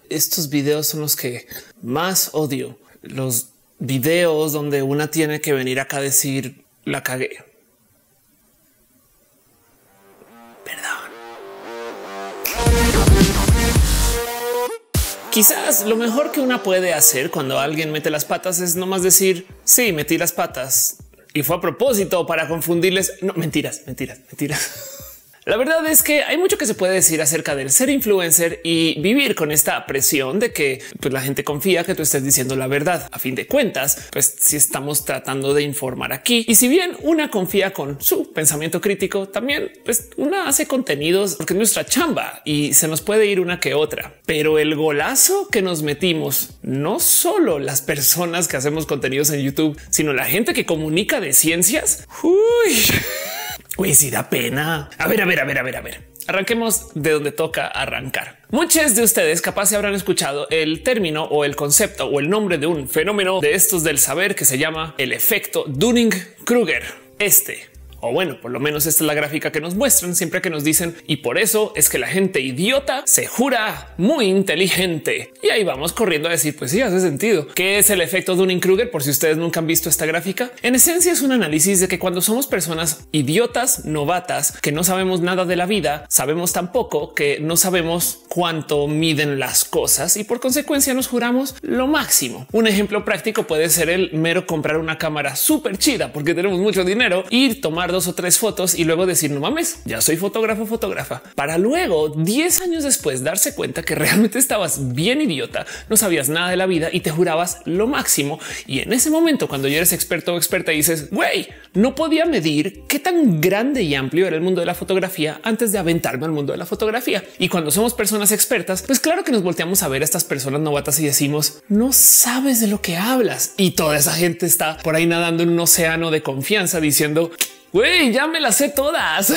estos videos son los que más odio. Los videos donde una tiene que venir acá a decir la cagué. Perdón. Quizás lo mejor que una puede hacer cuando alguien mete las patas es nomás decir sí, metí las patas y fue a propósito para confundirles. No, mentiras. La verdad es que hay mucho que se puede decir acerca del ser influencer y vivir con esta presión de que pues, la gente confía que tú estés diciendo la verdad. A fin de cuentas, pues si estamos tratando de informar aquí y si bien una confía con su pensamiento crítico, también pues una hace contenidos porque es nuestra chamba y se nos puede ir una que otra. Pero el golazo que nos metimos, no solo las personas que hacemos contenidos en YouTube, sino la gente que comunica de ciencias. Uy. Güey, sí da pena. A ver. Arranquemos de donde toca arrancar. Muchos de ustedes capaz se habrán escuchado el término o el concepto o el nombre de un fenómeno de estos del saber que se llama el efecto Dunning-Kruger. O bueno, por lo menos esta es la gráfica que nos muestran siempre que nos dicen y por eso es que la gente idiota se jura muy inteligente. Y ahí vamos corriendo a decir, pues sí, hace sentido. ¿Qué es el efecto Dunning-Kruger? Por si ustedes nunca han visto esta gráfica. En esencia es un análisis de que cuando somos personas idiotas, novatas, que no sabemos nada de la vida, sabemos tan poco que no sabemos cuánto miden las cosas y por consecuencia nos juramos lo máximo. Un ejemplo práctico puede ser el mero comprar una cámara súper chida porque tenemos mucho dinero y tomar 2 o 3 fotos y luego decir no mames, ya soy fotógrafa, para luego 10 años después darse cuenta que realmente estabas bien idiota, no sabías nada de la vida y te jurabas lo máximo. Y en ese momento, cuando ya eres experto o experta, dices güey, no podía medir qué tan grande y amplio era el mundo de la fotografía antes de aventarme al mundo de la fotografía. Y cuando somos personas expertas, pues claro que nos volteamos a ver a estas personas novatas y decimos no sabes de lo que hablas. Y toda esa gente está por ahí nadando en un océano de confianza diciendo güey, ya me las sé todas.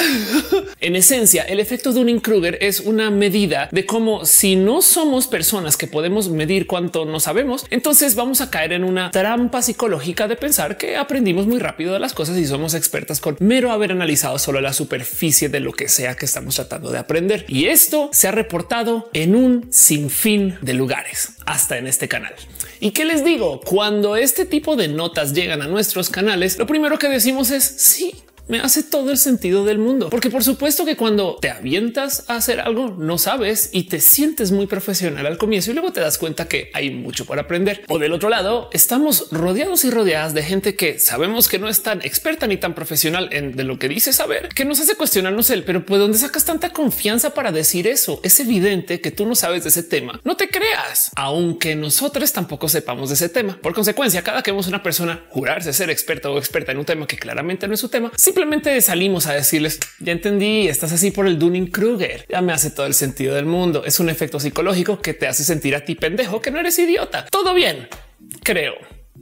En esencia, el efecto Dunning-Kruger es una medida de cómo si no somos personas que podemos medir cuánto no sabemos, entonces vamos a caer en una trampa psicológica de pensar que aprendimos muy rápido de las cosas y somos expertas con mero haber analizado solo la superficie de lo que sea que estamos tratando de aprender. Y esto se ha reportado en un sinfín de lugares, hasta en este canal. ¿Y qué les digo? Cuando este tipo de notas llegan a nuestros canales, lo primero que decimos es sí. Me hace todo el sentido del mundo, porque por supuesto que cuando te avientas a hacer algo no sabes y te sientes muy profesional al comienzo y luego te das cuenta que hay mucho por aprender. O del otro lado, estamos rodeados y rodeadas de gente que sabemos que no es tan experta ni tan profesional en de lo que dice saber, que nos hace cuestionarnos pero pues ¿dónde sacas tanta confianza para decir eso? Es evidente que tú no sabes de ese tema. No te creas, aunque nosotros tampoco sepamos de ese tema. Por consecuencia, cada que vemos a una persona jurarse ser experta o experta en un tema que claramente no es su tema, simplemente salimos a decirles ya entendí, estás así por el Dunning-Kruger. Ya me hace todo el sentido del mundo. Es un efecto psicológico que te hace sentir a ti pendejo, que no eres idiota. Todo bien, creo.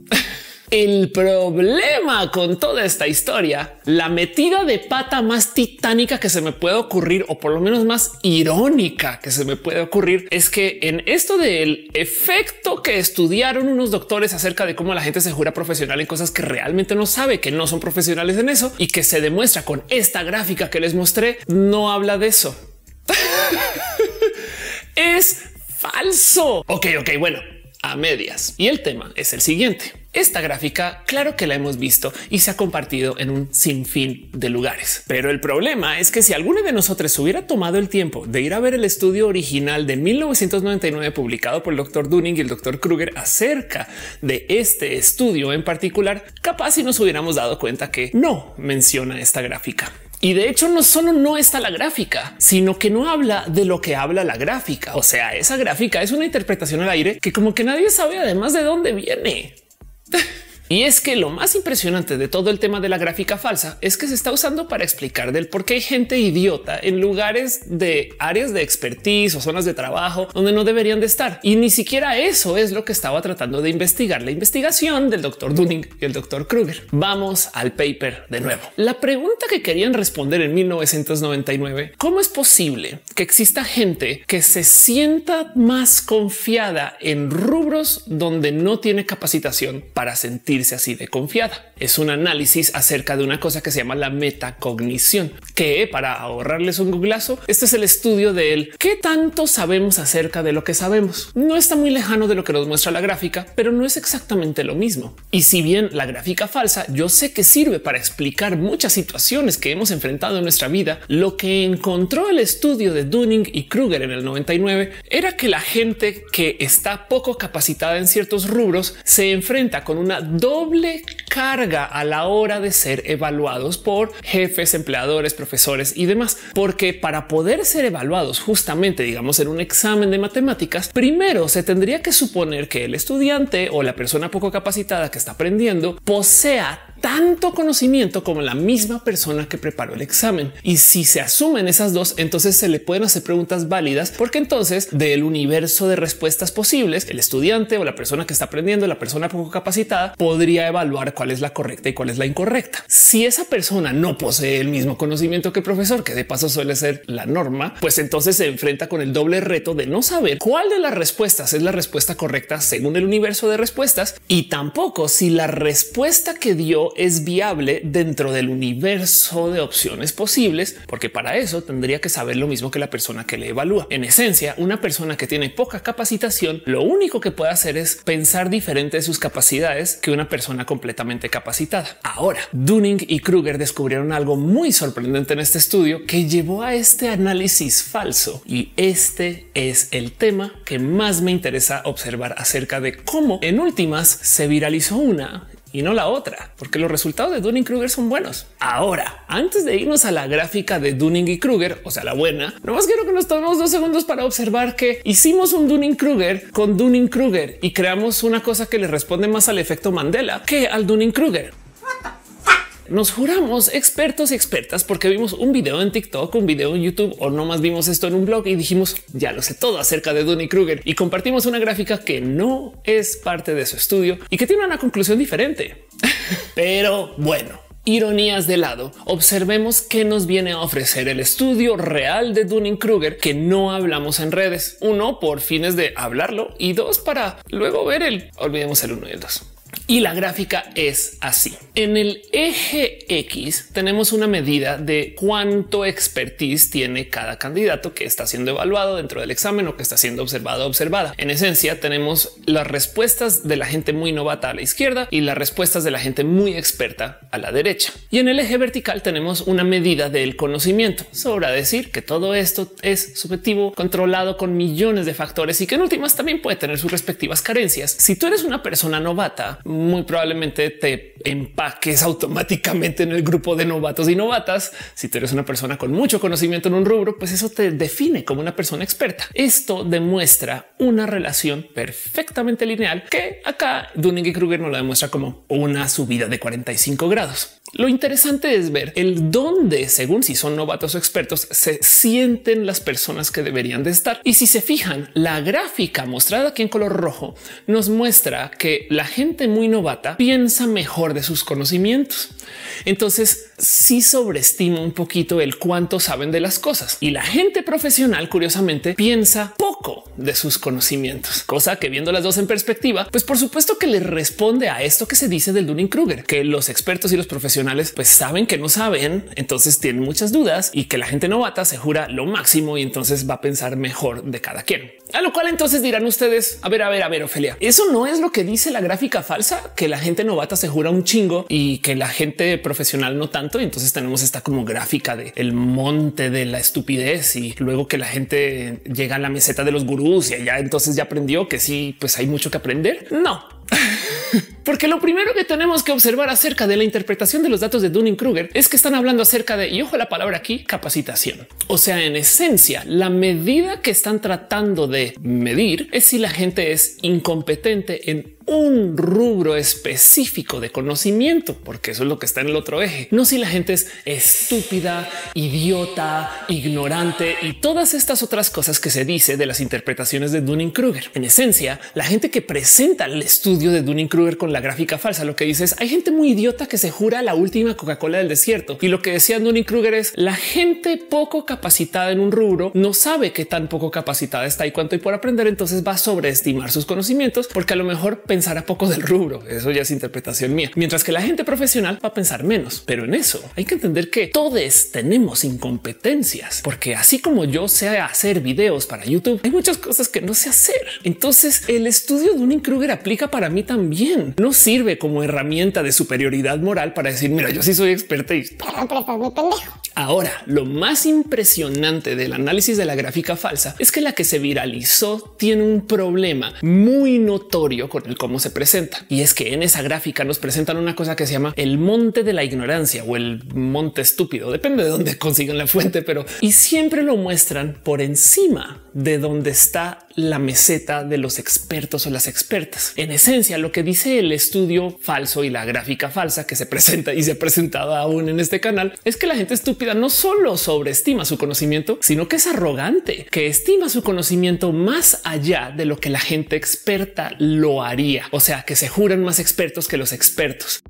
El problema con toda esta historia, la metida de pata más titánica que se me puede ocurrir, o por lo menos más irónica que se me puede ocurrir, es que en esto del efecto que estudiaron unos doctores acerca de cómo la gente se jura profesional en cosas que realmente no sabe, que no son profesionales en eso y que se demuestra con esta gráfica que les mostré, no habla de eso. Es falso. Ok, bueno, a medias. Y el tema es el siguiente. Esta gráfica, claro que la hemos visto y se ha compartido en un sinfín de lugares. Pero el problema es que si alguno de nosotros hubiera tomado el tiempo de ir a ver el estudio original de 1999 publicado por el Dr. Dunning y el Dr. Kruger acerca de este estudio en particular, capaz si nos hubiéramos dado cuenta que no menciona esta gráfica. Y de hecho no solo no está la gráfica, sino que no habla de lo que habla la gráfica. O sea, esa gráfica es una interpretación al aire que como que nadie sabe además de dónde viene. Y es que lo más impresionante de todo el tema de la gráfica falsa es que se está usando para explicar del por qué hay gente idiota en lugares de áreas de expertise o zonas de trabajo donde no deberían de estar. Y ni siquiera eso es lo que estaba tratando de investigar la investigación del Dr. Dunning y el Dr. Kruger. Vamos al paper de nuevo. La pregunta que querían responder en 1999, ¿cómo es posible que exista gente que se sienta más confiada en rubros donde no tiene capacitación para sentirse sentirse así de confiada. Es un análisis acerca de una cosa que se llama la metacognición, que para ahorrarles un googlazo, este es el estudio del qué tanto sabemos acerca de lo que sabemos. No está muy lejano de lo que nos muestra la gráfica, pero no es exactamente lo mismo. Y si bien la gráfica falsa yo sé que sirve para explicar muchas situaciones que hemos enfrentado en nuestra vida, lo que encontró el estudio de Dunning y Kruger en el 99 era que la gente que está poco capacitada en ciertos rubros se enfrenta con una doble carga a la hora de ser evaluados por jefes, empleadores, profesores y demás, porque para poder ser evaluados justamente, digamos, en un examen de matemáticas, primero se tendría que suponer que el estudiante o la persona poco capacitada que está aprendiendo posea tanto conocimiento como la misma persona que preparó el examen. Y si se asumen esas dos, entonces se le pueden hacer preguntas válidas, porque entonces del universo de respuestas posibles, el estudiante o la persona que está aprendiendo, la persona poco capacitada, podría evaluar cuál es la correcta y cuál es la incorrecta. Si esa persona no posee el mismo conocimiento que el profesor, que de paso suele ser la norma, pues entonces se enfrenta con el doble reto de no saber cuál de las respuestas es la respuesta correcta según el universo de respuestas, y tampoco si la respuesta que dio es viable dentro del universo de opciones posibles, porque para eso tendría que saber lo mismo que la persona que le evalúa. En esencia, una persona que tiene poca capacitación, lo único que puede hacer es pensar diferente de sus capacidades que una persona completamente capacitada. Ahora, Dunning y Kruger descubrieron algo muy sorprendente en este estudio que llevó a este análisis falso, y este es el tema que más me interesa observar acerca de cómo en últimas se viralizó una y no la otra, porque los resultados de Dunning-Kruger son buenos. Ahora, antes de irnos a la gráfica de Dunning y Kruger, o sea, la buena, nomás quiero que nos tomemos 2 segundos para observar que hicimos un Dunning-Kruger con Dunning-Kruger y creamos una cosa que le responde más al efecto Mandela que al Dunning-Kruger. Nos juramos expertos y expertas porque vimos un video en TikTok, un video en YouTube, o no más vimos esto en un blog y dijimos ya lo sé todo acerca de Dunning-Kruger, y compartimos una gráfica que no es parte de su estudio y que tiene una conclusión diferente. Pero bueno, ironías de lado, observemos qué nos viene a ofrecer el estudio real de Dunning-Kruger que no hablamos en redes. 1, por fines de hablarlo, y 2, para luego ver olvidemos el 1 y el 2. Y la gráfica es así. En el eje X tenemos una medida de cuánto expertise tiene cada candidato que está siendo evaluado dentro del examen o que está siendo observado o observada. En esencia tenemos las respuestas de la gente muy novata a la izquierda y las respuestas de la gente muy experta a la derecha. Y en el eje vertical tenemos una medida del conocimiento. Sobra decir que todo esto es subjetivo, controlado con millones de factores y que en últimas también puede tener sus respectivas carencias. Si tú eres una persona novata, muy probablemente te empaques automáticamente en el grupo de novatos y novatas. Si tú eres una persona con mucho conocimiento en un rubro, pues eso te define como una persona experta. Esto demuestra una relación perfectamente lineal que acá Dunning y Kruger nos la demuestra como una subida de 45 grados. Lo interesante es ver el dónde, según si son novatos o expertos, se sienten las personas que deberían de estar. Y si se fijan, la gráfica mostrada aquí en color rojo nos muestra que la gente muy novata piensa mejor de sus conocimientos. Entonces sí sobreestima un poquito el cuánto saben de las cosas, y la gente profesional, curiosamente, piensa poco de sus conocimientos, cosa que viendo las dos en perspectiva, pues por supuesto que le responde a esto que se dice del Dunning-Kruger, que los expertos y los profesionales pues saben que no saben, entonces tienen muchas dudas, y que la gente novata se jura lo máximo y entonces va a pensar mejor de cada quien. A lo cual entonces dirán ustedes, a ver, Ofelia, eso no es lo que dice la gráfica falsa, que la gente novata se jura un chingo y que la gente profesional no tanto. Y entonces tenemos esta como gráfica de el monte de la estupidez, y luego que la gente llega a la meseta de los gurús y allá entonces ya aprendió que sí, pues hay mucho que aprender. No. Porque lo primero que tenemos que observar acerca de la interpretación de los datos de Dunning-Kruger es que están hablando acerca de, y ojo la palabra aquí, capacitación. O sea, en esencia, la medida que están tratando de medir es si la gente es incompetente en un rubro específico de conocimiento, porque eso es lo que está en el otro eje. No si la gente es estúpida, idiota, ignorante y todas estas otras cosas que se dice de las interpretaciones de Dunning-Kruger. En esencia, la gente que presenta el estudio de Dunning-Kruger con con la gráfica falsa. Lo que dice es hay gente muy idiota que se jura la última Coca-Cola del desierto. Y lo que decía Dunning-Kruger es la gente poco capacitada en un rubro no sabe qué tan poco capacitada está y cuánto hay por aprender. Entonces va a sobreestimar sus conocimientos porque a lo mejor pensará poco del rubro. Eso ya es interpretación mía. Mientras que la gente profesional va a pensar menos. Pero en eso hay que entender que todos tenemos incompetencias, porque así como yo sé hacer videos para YouTube, hay muchas cosas que no sé hacer. Entonces el estudio de Dunning-Kruger aplica para mí también. No sirve como herramienta de superioridad moral para decir, mira, yo sí soy experta y ahora lo más impresionante del análisis de la gráfica falsa es que la que se viralizó tiene un problema muy notorio con el cómo se presenta. Y es que en esa gráfica nos presentan una cosa que se llama el monte de la ignorancia o el monte estúpido. Depende de dónde consigan la fuente, pero y siempre lo muestran por encima de donde está la meseta de los expertos o las expertas. En esencia, lo que dice el estudio falso y la gráfica falsa que se presenta y se ha presentado aún en este canal es que la gente estúpida no solo sobreestima su conocimiento, sino que es arrogante, que estima su conocimiento más allá de lo que la gente experta lo haría. O sea, que se juran más expertos que los expertos.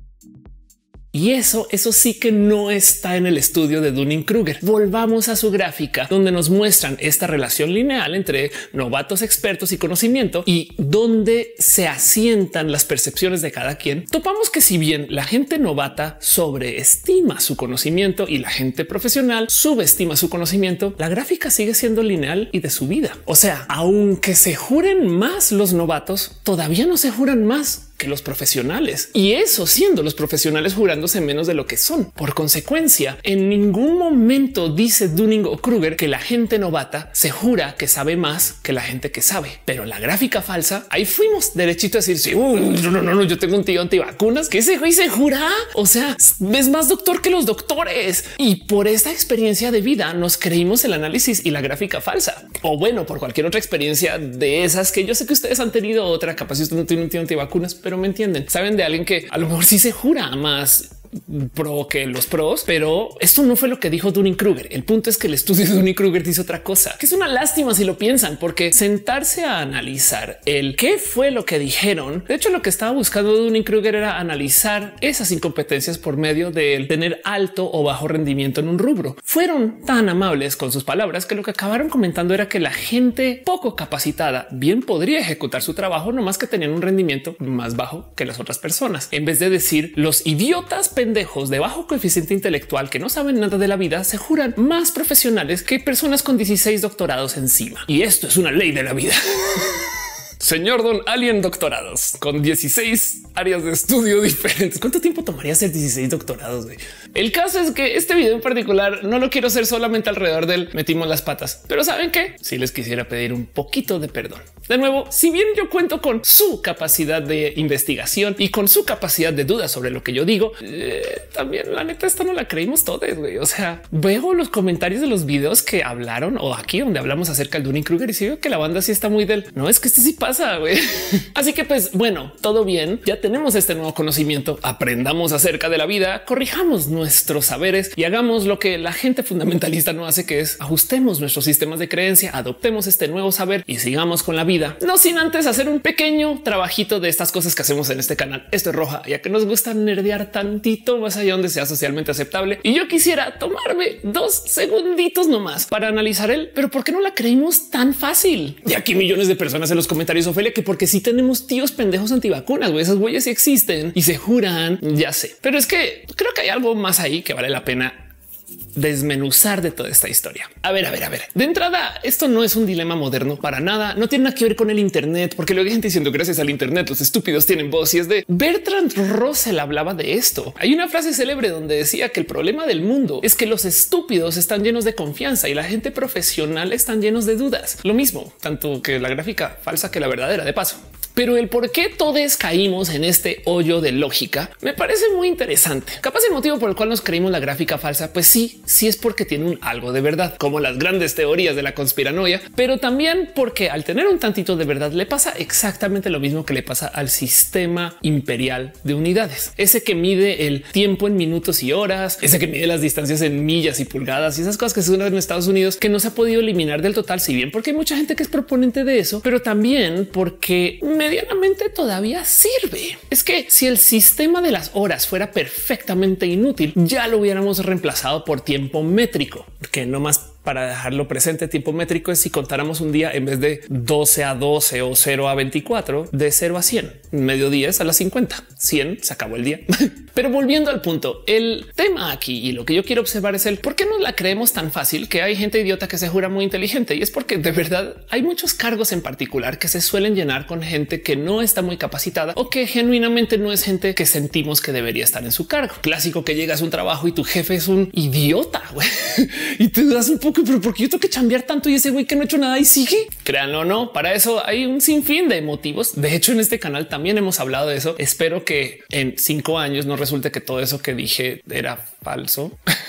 Y eso sí que no está en el estudio de Dunning-Kruger. Volvamos a su gráfica donde nos muestran esta relación lineal entre novatos, expertos y conocimiento y donde se asientan las percepciones de cada quien. Topamos que si bien la gente novata sobreestima su conocimiento y la gente profesional subestima su conocimiento, la gráfica sigue siendo lineal y de subida. O sea, aunque se juren más los novatos, todavía no se juran más que los profesionales, y eso siendo los profesionales jurándose menos de lo que son. Por consecuencia, en ningún momento dice Dunning o Kruger que la gente novata se jura que sabe más que la gente que sabe. Pero la gráfica falsa, ahí fuimos derechito a decir sí, no, yo tengo un tío antivacunas que ese güey se jura. O sea, es más doctor que los doctores. Y por esta experiencia de vida nos creímos el análisis y la gráfica falsa. O bueno, por cualquier otra experiencia de esas que yo sé que ustedes han tenido otra, capaz si usted no tiene un tío antivacunas, pero me entienden. Saben de alguien que a lo mejor sí se jura más pro que los pros, pero esto no fue lo que dijo Dunning-Kruger. El punto es que el estudio de Dunning-Kruger dice otra cosa, que es una lástima si lo piensan, porque sentarse a analizar el qué fue lo que dijeron. De hecho, lo que estaba buscando Dunning-Kruger era analizar esas incompetencias por medio de tener alto o bajo rendimiento en un rubro. Fueron tan amables con sus palabras que lo que acabaron comentando era que la gente poco capacitada bien podría ejecutar su trabajo, no más que tenían un rendimiento más bajo que las otras personas. En vez de decir los idiotas pendejos de bajo coeficiente intelectual que no saben nada de la vida se juran más profesionales que personas con 16 doctorados encima. Y esto es una ley de la vida. Señor Don Alien doctorados con 16 áreas de estudio diferentes. ¿Cuánto tiempo tomaría hacer 16 doctorados? Güey? El caso es que este video en particular no lo quiero hacer solamente alrededor del metimos las patas, pero ¿saben qué? Si les quisiera pedir un poquito de perdón. De nuevo, si bien yo cuento con su capacidad de investigación y con su capacidad de duda sobre lo que yo digo, también la neta esta no la creímos todos. Güey. O sea, veo los comentarios de los videos que hablaron o aquí donde hablamos acerca del Dunning-Kruger y si veo que la banda sí está muy del no es que esto sí pasa. Así que pues bueno, todo bien. Ya tenemos este nuevo conocimiento. Aprendamos acerca de la vida, corrijamos nuestros saberes y hagamos lo que la gente fundamentalista no hace, que es ajustemos nuestros sistemas de creencia, adoptemos este nuevo saber y sigamos con la vida. No sin antes hacer un pequeño trabajito de estas cosas que hacemos en este canal. Esto es Roja, ya que nos gusta nerdear tantito más allá donde sea socialmente aceptable. Y yo quisiera tomarme 2 segunditos nomás para analizar el pero ¿por qué no la creímos tan fácil? Y aquí millones de personas en los comentarios, Ofelia, que porque sí tenemos tíos pendejos antivacunas, güey, esas güeyes sí existen y se juran, ya sé. Pero es que creo que hay algo más ahí que vale la pena desmenuzar de toda esta historia. A ver. De entrada, esto no es un dilema moderno para nada. No tiene nada que ver con el Internet, porque luego hay gente diciendo gracias al Internet los estúpidos tienen voz y es de Bertrand Russell hablaba de esto. Hay una frase célebre donde decía que el problema del mundo es que los estúpidos están llenos de confianza y la gente profesional están llenos de dudas. Lo mismo, tanto que la gráfica falsa que la verdadera, de paso. Pero el por qué todos caímos en este hoyo de lógica me parece muy interesante. Capaz el motivo por el cual nos creímos la gráfica falsa, pues sí es porque tiene un algo de verdad, como las grandes teorías de la conspiranoia, pero también porque al tener un tantito de verdad le pasa exactamente lo mismo que le pasa al sistema imperial de unidades, ese que mide el tiempo en minutos y horas, ese que mide las distancias en millas y pulgadas y esas cosas que se usan en Estados Unidos, que no se ha podido eliminar del total, si bien porque hay mucha gente que es proponente de eso, pero también porque medianamente todavía sirve. Es que si el sistema de las horas fuera perfectamente inútil, ya lo hubiéramos reemplazado por tiempo métrico, que no más. Para dejarlo presente, tiempo métrico es si contáramos un día en vez de 12 a 12 o 0 a 24, de 0 a 100, mediodía es a las 50, 100 se acabó el día. Pero volviendo al punto, el tema aquí y lo que yo quiero observar es el por qué no la creemos tan fácil que hay gente idiota que se jura muy inteligente. Y es porque de verdad hay muchos cargos en particular que se suelen llenar con gente que no está muy capacitada o que genuinamente no es gente que sentimos que debería estar en su cargo. Clásico que llegas a un trabajo y tu jefe es un idiota y te das un poco, pero porque yo tengo que chambear tanto y ese güey que no ha hecho nada y sigue. Créanlo o no, para eso hay un sinfín de motivos. De hecho, en este canal también hemos hablado de eso. Espero que en 5 años no resulte que todo eso que dije era falso.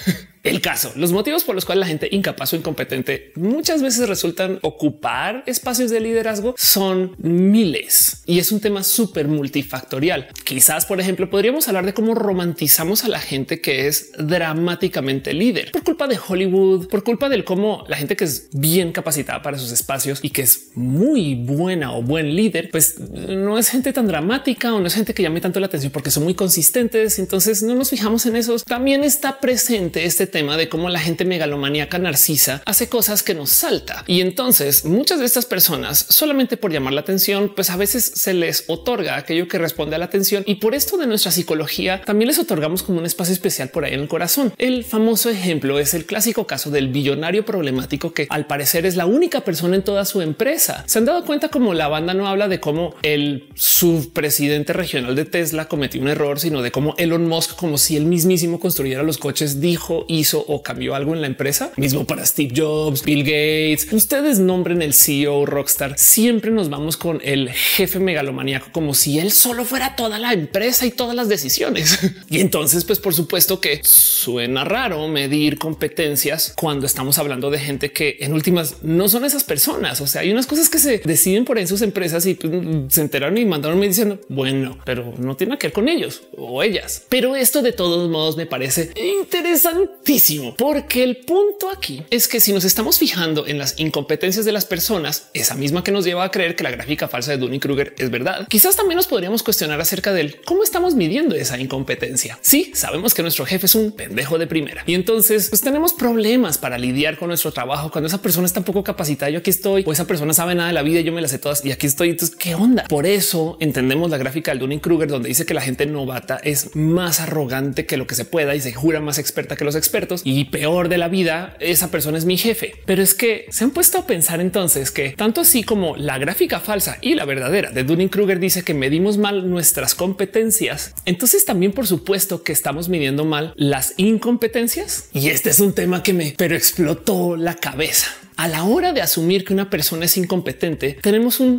El caso, los motivos por los cuales la gente incapaz o incompetente muchas veces resultan ocupar espacios de liderazgo son miles y es un tema súper multifactorial. Quizás, por ejemplo, podríamos hablar de cómo romantizamos a la gente que es dramáticamente líder por culpa de Hollywood, por culpa del cómo la gente que es bien capacitada para sus espacios y que es muy buena o buen líder, pues no es gente tan dramática o no es gente que llame tanto la atención porque son muy consistentes. Entonces no nos fijamos en esos. También está presente este tema de cómo la gente megalomaníaca narcisa hace cosas que nos salta. Y entonces muchas de estas personas solamente por llamar la atención, pues a veces se les otorga aquello que responde a la atención. Y por esto de nuestra psicología también les otorgamos como un espacio especial por ahí en el corazón. El famoso ejemplo es el clásico caso del billonario problemático que al parecer es la única persona en toda su empresa. Se han dado cuenta como la banda no habla de cómo el subpresidente regional de Tesla cometió un error, sino de cómo Elon Musk, como si él mismísimo construyera los coches, dijo, hizo o cambió algo en la empresa. Mismo para Steve Jobs, Bill Gates. Ustedes nombren el CEO rockstar. Siempre nos vamos con el jefe megalomaníaco como si él solo fuera toda la empresa y todas las decisiones. Y entonces, pues por supuesto que suena raro medir competencias cuando estamos hablando de gente que en últimas no son esas personas. O sea, hay unas cosas que se deciden por ahí en sus empresas y pues, se enteraron y mandaron diciendo, bueno, pero no tiene que ver con ellos o ellas. Pero esto de todos modos me parece interesantísimo, porque el punto aquí es que si nos estamos fijando en las incompetencias de las personas, esa misma que nos lleva a creer que la gráfica falsa de Dunning-Kruger es verdad, quizás también nos podríamos cuestionar acerca del cómo estamos midiendo esa incompetencia. Sí, sabemos que nuestro jefe es un pendejo de primera y entonces pues tenemos problemas para lidiar con nuestro trabajo cuando esa persona está poco capacitada. Yo aquí estoy, o esa persona sabe nada de la vida y yo me las sé todas y aquí estoy. Entonces, ¿qué onda? Por eso entendemos la gráfica del Dunning-Kruger, donde dice que la gente novata es más arrogante que lo que se pueda y se jura más experta que los expertos y peor de la vida, esa persona es mi jefe. Pero es que se han puesto a pensar entonces que tanto así como la gráfica falsa y la verdadera de Dunning-Kruger dice que medimos mal nuestras competencias, entonces también por supuesto que estamos midiendo mal las incompetencias. Y este es un tema que me explotó la cabeza. A la hora de asumir que una persona es incompetente, tenemos un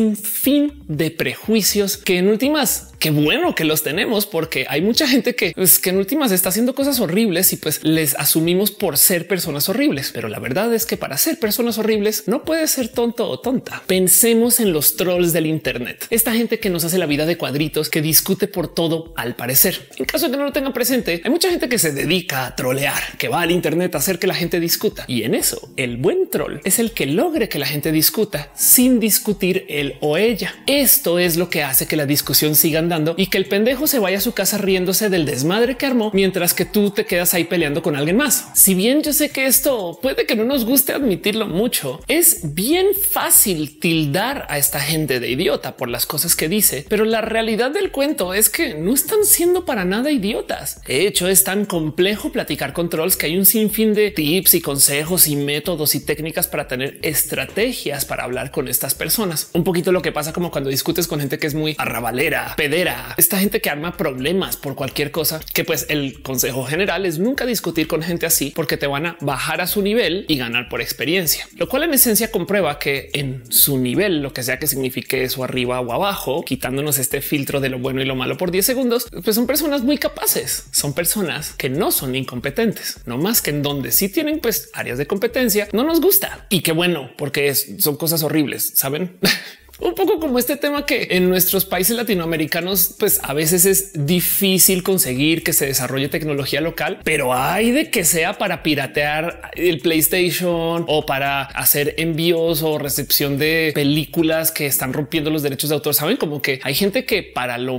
sinfín de prejuicios que en últimas, qué bueno que los tenemos, porque hay mucha gente que en últimas está haciendo cosas horribles y pues les asumimos por ser personas horribles. Pero la verdad es que para ser personas horribles no puedes ser tonto o tonta. Pensemos en los trolls del Internet, esta gente que nos hace la vida de cuadritos, que discute por todo al parecer. En caso de que no lo tengan presente, hay mucha gente que se dedica a trolear, que va al Internet a hacer que la gente discuta. Y en eso, el buen troll es el que logre que la gente discuta sin discutir él o ella. Esto es lo que hace que la discusión siga andando y que el pendejo se vaya a su casa riéndose del desmadre que armó, mientras que tú te quedas ahí peleando con alguien más. Si bien yo sé que esto puede que no nos guste admitirlo mucho, es bien fácil tildar a esta gente de idiota por las cosas que dice, pero la realidad del cuento es que no están siendo para nada idiotas. De hecho, es tan complejo platicar con trolls que hay un sinfín de tips y consejos y métodos y técnicas para tener estrategias para hablar con estas personas. Un poquito lo que pasa como cuando discutes con gente que es muy arrabalera, pedera, esta gente que arma problemas por cualquier cosa, que pues el consejo general es nunca discutir con gente así porque te van a bajar a su nivel y ganar por experiencia, lo cual en esencia comprueba que en su nivel, lo que sea que signifique eso arriba o abajo, quitándonos este filtro de lo bueno y lo malo por 10 segundos, pues son personas muy capaces, son personas que no son incompetentes, no más que en donde sí tienen pues áreas de competencia, no nos gusta. Y qué bueno, porque son cosas horribles, ¿saben? Un poco como este tema que en nuestros países latinoamericanos, pues a veces es difícil conseguir que se desarrolle tecnología local, pero hay de que sea para piratear el PlayStation o para hacer envíos o recepción de películas que están rompiendo los derechos de autor. Saben como que hay gente que para lo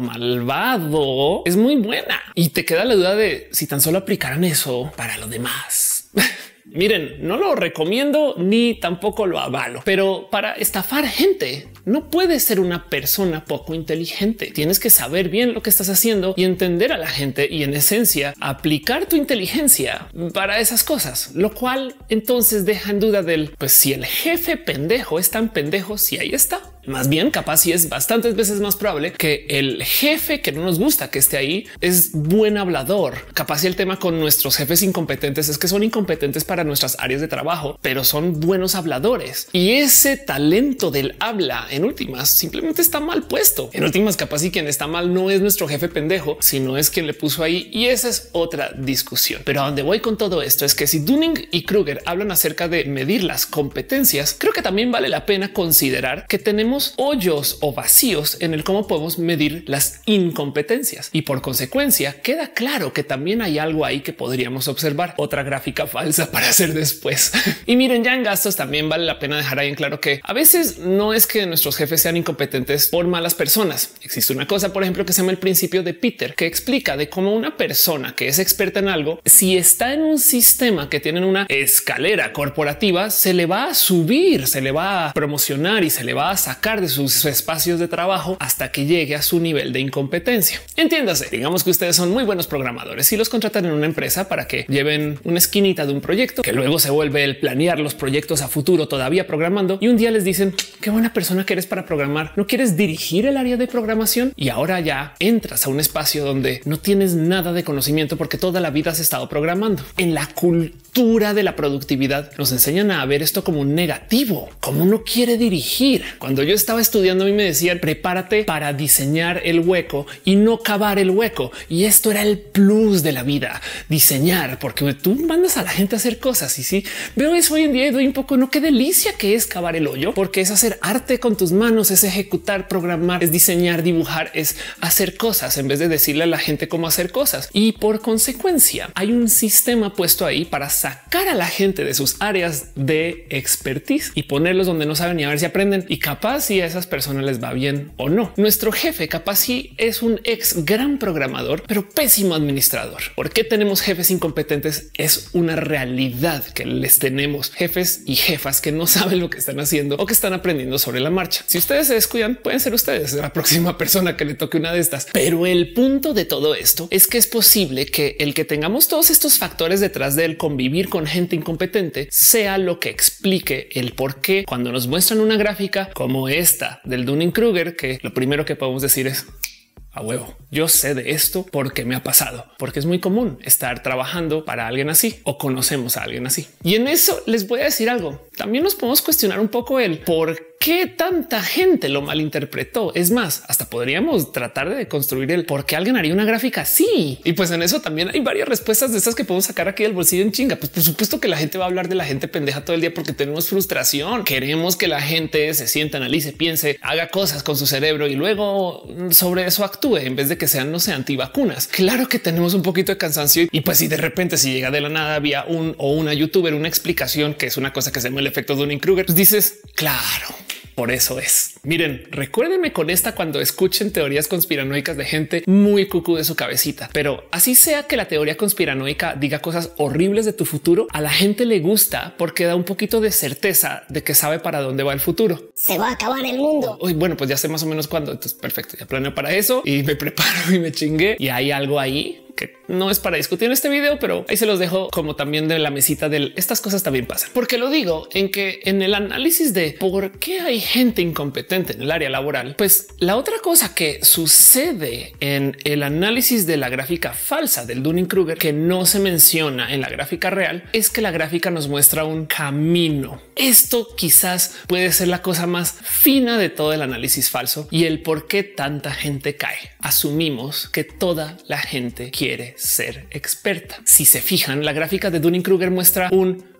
malvado es muy buena y te queda la duda de si tan solo aplicaran eso para lo demás. Miren, no lo recomiendo ni tampoco lo avalo, pero para estafar gente no puedes ser una persona poco inteligente. Tienes que saber bien lo que estás haciendo y entender a la gente y en esencia aplicar tu inteligencia para esas cosas, lo cual entonces deja en duda del pues si el jefe pendejo es tan pendejo, si ahí está. Más bien, capaz si es bastantes veces más probable que el jefe que no nos gusta que esté ahí es buen hablador. Capaz si el tema con nuestros jefes incompetentes es que son incompetentes para nuestras áreas de trabajo, pero son buenos habladores y ese talento del habla en últimas simplemente está mal puesto. En últimas, capaz y quien está mal no es nuestro jefe pendejo, sino es quien le puso ahí y esa es otra discusión. Pero a donde voy con todo esto es que si Dunning y Kruger hablan acerca de medir las competencias, creo que también vale la pena considerar que tenemos hoyos o vacíos en el cómo podemos medir las incompetencias y por consecuencia queda claro que también hay algo ahí que podríamos observar. Otra gráfica falsa para hacer después. Y miren, ya en gastos también vale la pena dejar ahí en claro que a veces no es que nuestros jefes sean incompetentes por malas personas. Existe una cosa, por ejemplo, que se llama el principio de Peter, que explica de cómo una persona que es experta en algo, si está en un sistema que tienen una escalera corporativa, se le va a subir, se le va a promocionar y se le va a sacar de sus espacios de trabajo hasta que llegue a su nivel de incompetencia. Entiéndase, digamos que ustedes son muy buenos programadores y los contratan en una empresa para que lleven una esquinita de un proyecto que luego se vuelve el planear los proyectos a futuro todavía programando y un día les dicen qué buena persona que eres para programar. ¿No quieres dirigir el área de programación? Y ahora ya entras a un espacio donde no tienes nada de conocimiento porque toda la vida has estado programando. En la cultura de la productividad nos enseñan a ver esto como un negativo, como uno quiere dirigir. Cuando yo estaba estudiando, a mí me decían prepárate para diseñar el hueco y no cavar el hueco. Y esto era el plus de la vida, diseñar, porque tú mandas a la gente a hacer cosas. Y sí, veo eso hoy en día y doy un poco, no, qué delicia que es cavar el hoyo, porque es hacer arte con tus manos, es ejecutar, programar, es diseñar, dibujar, es hacer cosas en vez de decirle a la gente cómo hacer cosas. Y por consecuencia hay un sistema puesto ahí para sacar a la gente de sus áreas de expertise y ponerlos donde no saben y a ver si aprenden y capaz si a esas personas les va bien o no. Nuestro jefe capaz si es un ex gran programador, pero pésimo administrador. ¿Por qué tenemos jefes incompetentes? Es una realidad que les tenemos jefes y jefas que no saben lo que están haciendo o que están aprendiendo sobre la marcha. Si ustedes se descuidan, pueden ser ustedes la próxima persona que le toque una de estas. Pero el punto de todo esto es que es posible que el que tengamos todos estos factores detrás del convivir con gente incompetente sea lo que explique el por qué cuando nos muestran una gráfica como esta del Dunning-Kruger, que lo primero que podemos decir es a huevo. Yo sé de esto porque me ha pasado, porque es muy común estar trabajando para alguien así o conocemos a alguien así. Y en eso les voy a decir algo. También nos podemos cuestionar un poco el por qué tanta gente lo malinterpretó. Es más, hasta podríamos tratar de construir el por qué alguien haría una gráfica así. Y pues en eso también hay varias respuestas de estas que podemos sacar aquí del bolsillo en chinga. Pues por supuesto que la gente va a hablar de la gente pendeja todo el día porque tenemos frustración. Queremos que la gente se sienta, analice, piense, haga cosas con su cerebro y luego sobre eso actúe en vez de que sean, no sé, antivacunas. Claro que tenemos un poquito de cansancio y pues si de repente si llega de la nada había un o una youtuber, una explicación que es una cosa que se llama el efecto Dunning-Kruger, pues dices, claro, por eso es. Miren, recuérdenme con esta cuando escuchen teorías conspiranoicas de gente muy cucú de su cabecita, pero así sea que la teoría conspiranoica diga cosas horribles de tu futuro, a la gente le gusta porque da un poquito de certeza de que sabe para dónde va el futuro. Se va a acabar el mundo. Uy, bueno, pues ya sé más o menos cuándo. Entonces, perfecto. Ya planeo para eso y me preparo y me chingué. Y hay algo ahí que no es para discutir en este video, pero ahí se los dejo como también de la mesita del estas cosas también pasan. Porque lo digo en que en el análisis de por qué hay gente incompetente en el área laboral, pues la otra cosa que sucede en el análisis de la gráfica falsa del Dunning-Kruger que no se menciona en la gráfica real es que la gráfica nos muestra un camino. Esto quizás puede ser la cosa más fina de todo el análisis falso y el por qué tanta gente cae. Asumimos que toda la gente quiere ser experta. Si se fijan, la gráfica de Dunning-Kruger muestra un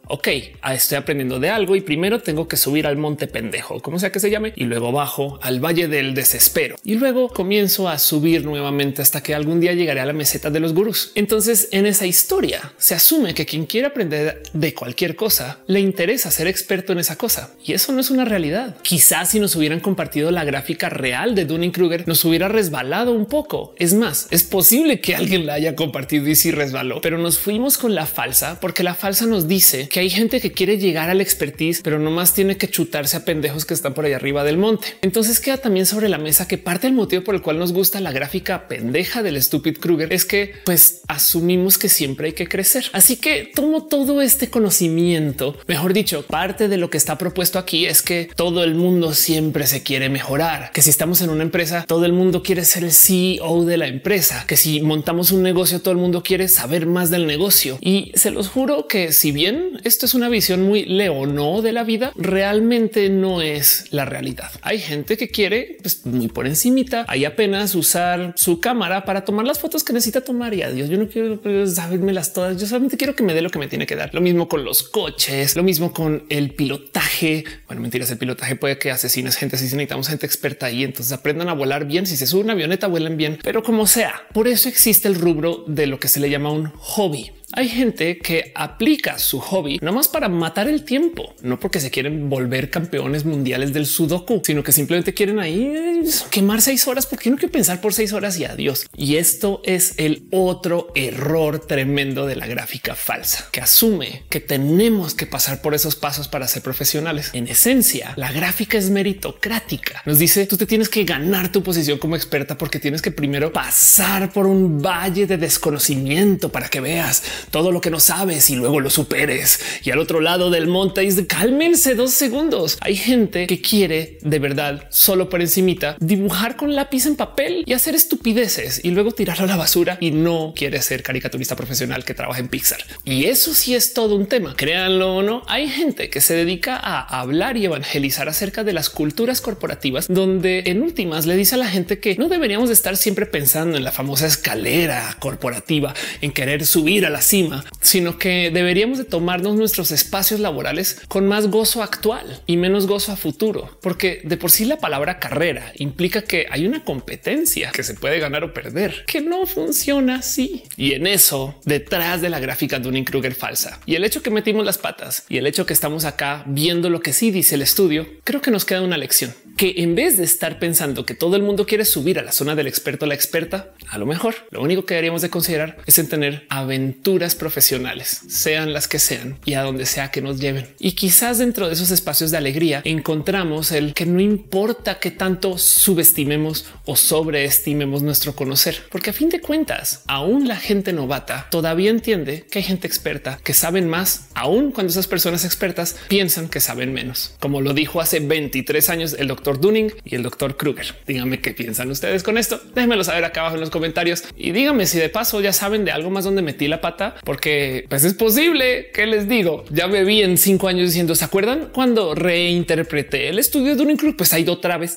ok, estoy aprendiendo de algo y primero tengo que subir al monte pendejo, como sea que se llame, y luego bajo al valle del desespero y luego comienzo a subir nuevamente hasta que algún día llegaré a la meseta de los gurús. Entonces, en esa historia se asume que quien quiere aprender de cualquier cosa le interesa ser experto en esa cosa, y eso no es una realidad. Quizás si nos hubieran compartido la gráfica real de Dunning-Kruger nos hubiera resbalado un poco. Es más, es posible que alguien la haya compartido y sí resbaló, pero nos fuimos con la falsa porque la falsa nos dice que hay gente que quiere llegar al expertise, pero nomás tiene que chutarse a pendejos que están por allá arriba del monte. Entonces queda también sobre la mesa que parte del motivo por el cual nos gusta la gráfica pendeja del Stupid Kruger es que pues asumimos que siempre hay que crecer. Así que tomo todo este conocimiento, mejor dicho, parte de lo que está propuesto aquí es que todo el mundo siempre se quiere mejorar, que si estamos en una empresa, todo el mundo quiere ser el CEO de la empresa, que si montamos un negocio, todo el mundo quiere saber más del negocio. Y se los juro que si bien esto es una visión muy leonó de la vida, realmente no es la realidad. Hay gente que quiere pues, muy por encimita, hay apenas usar su cámara para tomar las fotos que necesita tomar y adiós. Yo no quiero sabérmelas todas. Yo solamente quiero que me dé lo que me tiene que dar. Lo mismo con los coches, lo mismo con el pilotaje. Bueno, mentiras, el pilotaje puede que asesines gente. Si necesitamos gente experta ahí, entonces aprendan a volar bien. Si se sube una avioneta, vuelen bien, pero como sea. Por eso existe el rubro de lo que se le llama un hobby. Hay gente que aplica su hobby no más para matar el tiempo, no porque se quieren volver campeones mundiales del sudoku, sino que simplemente quieren ahí quemar 6 horas porque no quiero pensar por 6 horas y adiós. Y esto es el otro error tremendo de la gráfica falsa, que asume que tenemos que pasar por esos pasos para ser profesionales. En esencia, la gráfica es meritocrática. Nos dice tú te tienes que ganar tu posición como experta porque tienes que primero pasar por un valle de desconocimiento para que veas todo lo que no sabes y luego lo superes. Y al otro lado del monte dice cálmense 2 segundos. Hay gente que quiere de verdad solo por encimita dibujar con lápiz en papel y hacer estupideces y luego tirarlo a la basura y no quiere ser caricaturista profesional que trabaja en Pixar. Y eso sí es todo un tema. Créanlo o no, hay gente que se dedica a hablar y evangelizar acerca de las culturas corporativas, donde en últimas le dice a la gente que no deberíamos de estar siempre pensando en la famosa escalera corporativa, en querer subir a la cima, sino que deberíamos de tomarnos nuestros espacios laborales con más gozo actual y menos gozo a futuro, porque de por sí la palabra carrera implica que hay una competencia que se puede ganar o perder, que no funciona así. Y en eso, detrás de la gráfica Dunning-Kruger falsa y el hecho que metimos las patas y el hecho que estamos acá viendo lo que sí dice el estudio, creo que nos queda una lección, que en vez de estar pensando que todo el mundo quiere subir a la zona del experto o la experta, a lo mejor lo único que deberíamos de considerar es en tener aventuras profesionales, sean las que sean y a donde sea que nos lleven. Y quizás dentro de esos espacios de alegría encontramos el que no importa qué tanto subestimemos o sobreestimemos nuestro conocer, porque a fin de cuentas, aún la gente novata todavía entiende que hay gente experta que saben más, aún cuando esas personas expertas piensan que saben menos. Como lo dijo hace 23 años el doctor Dunning y el doctor Kruger. Díganme qué piensan ustedes con esto. Déjenmelo saber acá abajo en los comentarios y díganme si de paso ya saben de algo más donde metí la pata, porque pues es posible que les digo, ya me vi en 5 años diciendo, ¿se acuerdan cuando reinterpreté el estudio de Dunning-Kruger? Pues ha ido otra vez.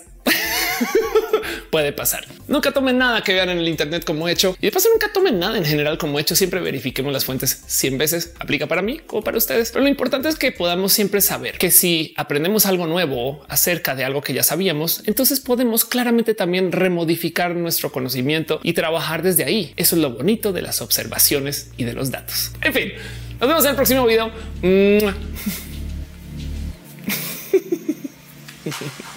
Puede pasar. Nunca tomen nada que vean en el Internet como hecho y de paso nunca tomen nada en general como hecho. Siempre verifiquemos las fuentes 100 veces. Aplica para mí como para ustedes. Pero lo importante es que podamos siempre saber que si aprendemos algo nuevo acerca de algo que ya sabíamos, entonces podemos claramente también remodificar nuestro conocimiento y trabajar desde ahí. Eso es lo bonito de las observaciones y de los datos. En fin, nos vemos en el próximo video.